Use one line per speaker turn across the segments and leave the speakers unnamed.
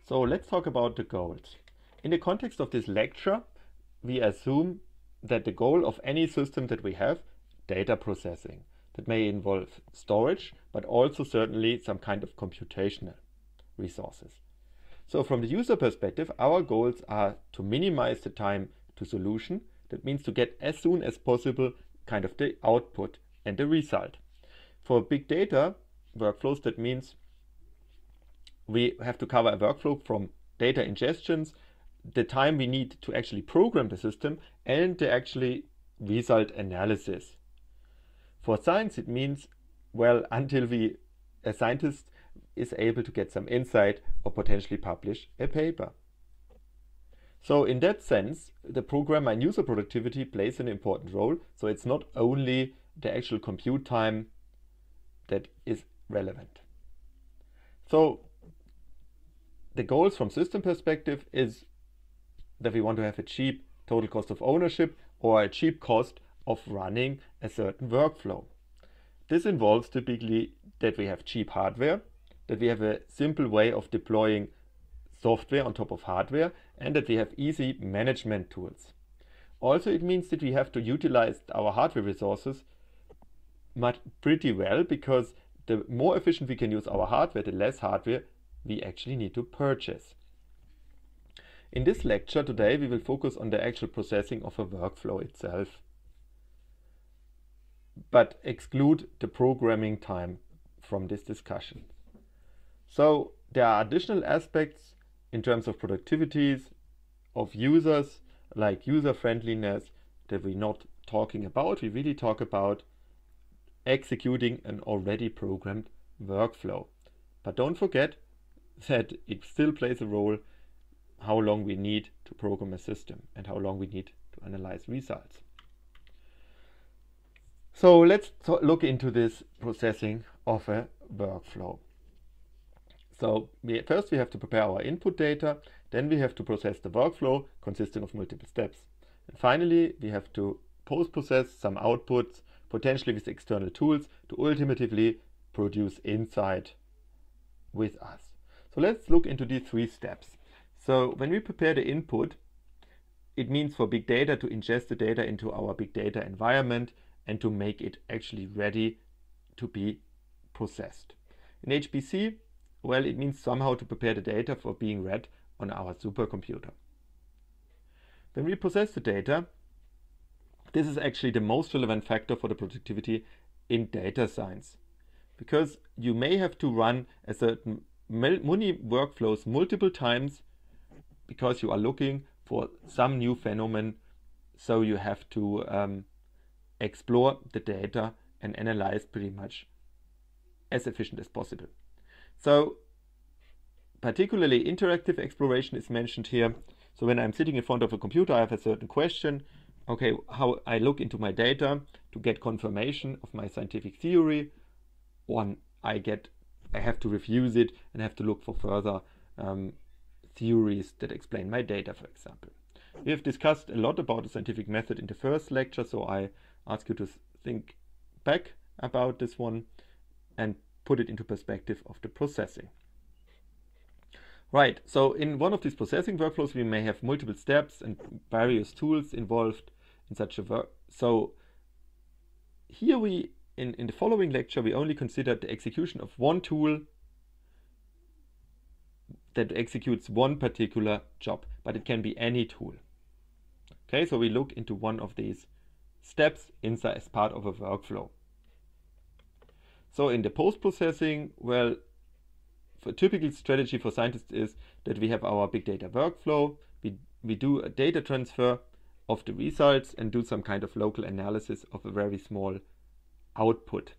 So let's talk about the goals. In the context of this lecture, we assume that the goal of any system that we have, data processing, that may involve storage, but also certainly some kind of computational resources. So from the user perspective, our goals are to minimize the time to solution. That means to get as soon as possible kind of the output and the result. For big data workflows, that means we have to cover a workflow from data ingestions, the time we need to actually program the system, and the actually result analysis. For science, it means, well, until a scientist is able to get some insight or potentially publish a paper. So in that sense, the programmer and user productivity plays an important role. So it's not only the actual compute time that is relevant. So the goals from system perspective is that we want to have a cheap total cost of ownership or a cheap cost of running a certain workflow. This involves typically that we have cheap hardware, that we have a simple way of deploying software on top of hardware, and that we have easy management tools. Also, it means that we have to utilize our hardware resources pretty well, because the more efficient we can use our hardware, the less hardware we actually need to purchase. In this lecture today, we will focus on the actual processing of a workflow itself, but exclude the programming time from this discussion. So there are additional aspects in terms of productivities of users, like user friendliness, that we're not talking about. We really talk about executing an already programmed workflow. But don't forget that it still plays a role how long we need to program a system and how long we need to analyze results. So let's look into this processing of a workflow. So first we have to prepare our input data, then we have to process the workflow consisting of multiple steps. And finally, we have to post-process some outputs, potentially with external tools, to ultimately produce insight with us. So let's look into these three steps. So when we prepare the input, it means for big data to ingest the data into our big data environment and to make it actually ready to be processed. In HPC, well, it means somehow to prepare the data for being read on our supercomputer. When we process the data, this is actually the most relevant factor for the productivity in data science, because you may have to run a certain many workflows multiple times because you are looking for some new phenomenon. So you have to explore the data and analyze pretty much as efficient as possible. So particularly interactive exploration is mentioned here. So when I'm sitting in front of a computer, I have a certain question. Okay, how I look into my data to get confirmation of my scientific theory, or I have to refuse it and have to look for further theories that explain my data, for example. We have discussed a lot about the scientific method in the first lecture, so I ask you to think back about this one and put it into perspective of the processing. Right, so in one of these processing workflows, we may have multiple steps and various tools involved in such a work. So here in the following lecture, we only considered the execution of one tool that executes one particular job, but it can be any tool. Okay, so we look into one of these steps inside as part of a workflow. So in the post-processing, well, a typical strategy for scientists is that we have our big data workflow, we do a data transfer of the results and do some kind of local analysis of a very small output.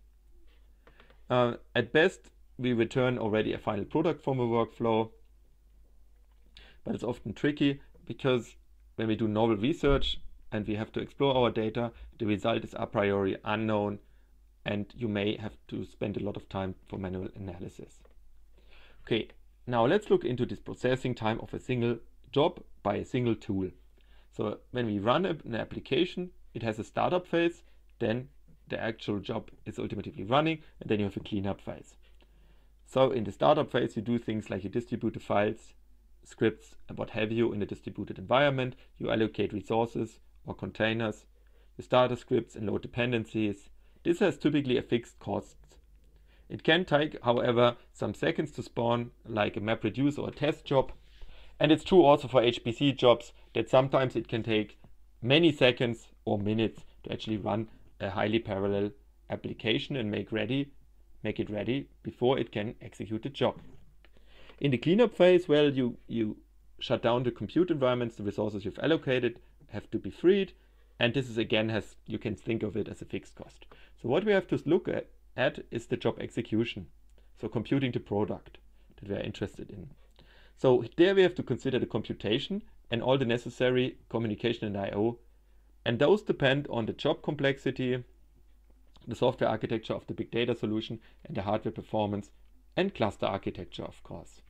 At best, we return already a final product from a workflow, but it's often tricky because when we do novel research and we have to explore our data, the result is a priori unknown, and you may have to spend a lot of time for manual analysis. Okay, now let's look into this processing time of a single job by a single tool. So when we run an application, it has a startup phase, then the actual job is ultimately running, and then you have a cleanup phase. So in the startup phase, you do things like you distribute the files scripts, what have you, in a distributed environment. You allocate resources or containers. You start the scripts and load dependencies. This has typically a fixed cost. It can take, however, some seconds to spawn, like a MapReduce or a test job. And it's true also for HPC jobs that sometimes it can take many seconds or minutes to actually run a highly parallel application and make it ready before it can execute the job. In the cleanup phase, well, you shut down the compute environments. The resources you've allocated have to be freed, and this is again you can think of it as a fixed cost. So what we have to look at is the job execution, so computing the product that we are interested in. So there we have to consider the computation and all the necessary communication and I/O, and those depend on the job complexity, the software architecture of the big data solution, and the hardware performance and cluster architecture, of course.